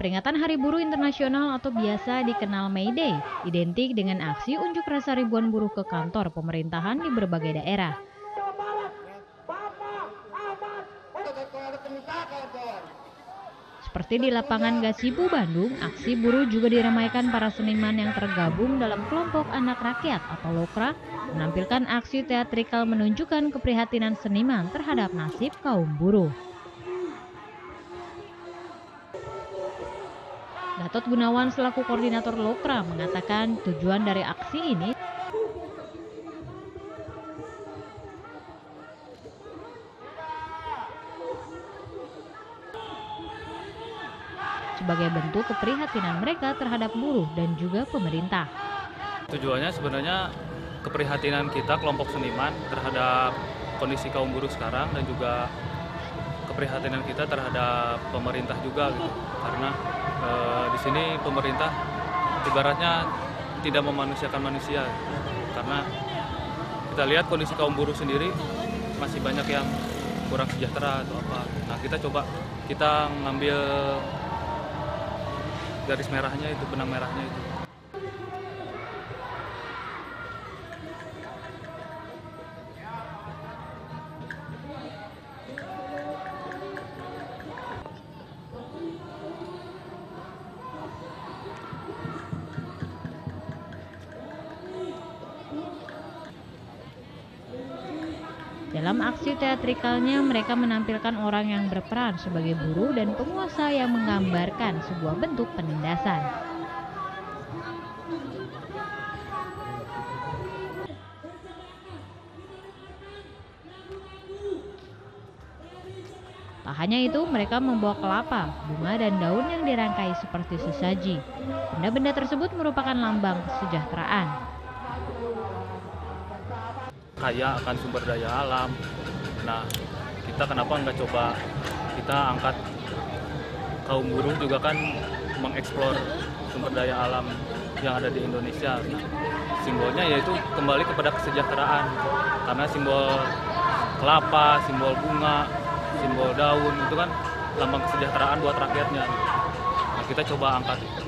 Peringatan Hari Buruh Internasional atau biasa dikenal May Day, identik dengan aksi unjuk rasa ribuan buruh ke kantor pemerintahan di berbagai daerah. Seperti di lapangan Gasibu, Bandung, aksi buruh juga diramaikan para seniman yang tergabung dalam kelompok anak rakyat atau Lokra, menampilkan aksi teatrikal menunjukkan keprihatinan seniman terhadap nasib kaum buruh. Gatot Gunawan selaku koordinator Lokra mengatakan tujuan dari aksi ini sebagai bentuk keprihatinan mereka terhadap buruh dan juga pemerintah. Tujuannya sebenarnya keprihatinan kita kelompok seniman terhadap kondisi kaum buruh sekarang dan juga keprihatinan kita terhadap pemerintah juga gitu. Karena di sini pemerintah ibaratnya tidak memanusiakan manusia. Karena kita lihat kondisi kaum buruh sendiri masih banyak yang kurang sejahtera atau apa. Nah, kita ngambil garis merahnya itu, benang merahnya itu. Dalam aksi teatrikalnya, mereka menampilkan orang yang berperan sebagai buruh dan penguasa yang menggambarkan sebuah bentuk penindasan. Tak hanya itu, mereka membawa kelapa, bunga, dan daun yang dirangkai seperti sesaji. Benda-benda tersebut merupakan lambang kesejahteraan. Kaya akan sumber daya alam. Nah, kita kenapa nggak coba kita angkat kaum buruh juga kan mengeksplor sumber daya alam yang ada di Indonesia. Nah, simbolnya yaitu kembali kepada kesejahteraan. Karena simbol kelapa, simbol bunga, simbol daun itu kan lambang kesejahteraan buat rakyatnya. Nah, kita coba angkat